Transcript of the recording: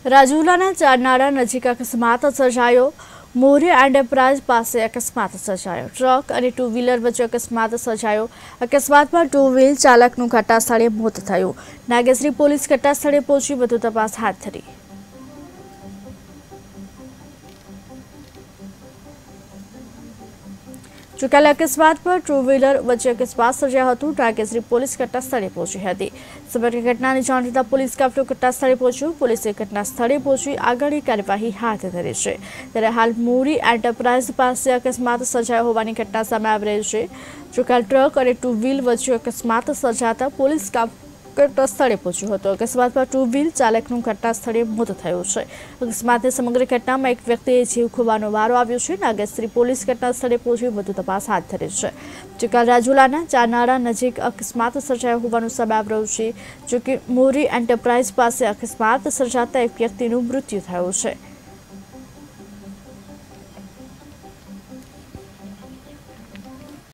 રાજુલાના ચારનાળા નજીક અકસ્માત સર્જાયો। મોરિયા એન્ટરપ્રાઇઝ પાસે અકસ્માત સર્જાયો। ટ્રક અને ટુ વ્હીલર વચ્ચે અકસ્માત સર્જાયો। અકસ્માતમાં ટુ વ્હીલ ચાલકનું ઘટના સ્થળે મોત થયું। નાગેશ્રી પોલીસ ઘટના સ્થળે પહોંચી વધુ તપાસ હાથ ધરી। ચુકાયેલા અકસ્માત પર ટુ વ્હીલર વચ્ચે અકસ્માત સર્જાયો હતો। નાગેશ્રી પોલીસ ઘટના સ્થળે પહોંચી હતી। સમગ્ર ઘટનાની જાણ થતાં પોલીસ કાફલો ઘટના સ્થળે પહોંચ્યો। પોલીસે ઘટના સ્થળે પહોંચી આગળની કાર્યવાહી હાથ ધરી છે। ત્યારે હાલ મોરી એન્ટરપ્રાઇઝ પાસે અકસ્માત સર્જાયો હોવાની ઘટના સામે આવી રહી છે। ચુકાયેલ ટ્રક અને ટુ વ્હીલ વચ્ચે અકસ્માત સર્જાતા પોલીસ ઘટના સ્થળે પહોંચ્યો હતો। અકસ્માતમાં ટુ વ્હીલ ચાલકનું ઘટના સ્થળે મોત થયું છે। અકસ્માતની સમગ્ર ઘટનામાં એક વ્યક્તિએ જીવ ખોવાનો વારો આવ્યો છે। નાગેશ્રી પોલીસ ઘટના સ્થળે પહોંચી વધુ તપાસ હાથ ધરી છે। જોકે રાજુલાના ચારનાળા નજીક અકસ્માત સર્જાયો હોવાનું સામે આવી રહ્યું છે। જોકે મોરી એન્ટરપ્રાઇઝ પાસે અકસ્માત સર્જાતા એક વ્યક્તિનું મૃત્યુ થયું છે।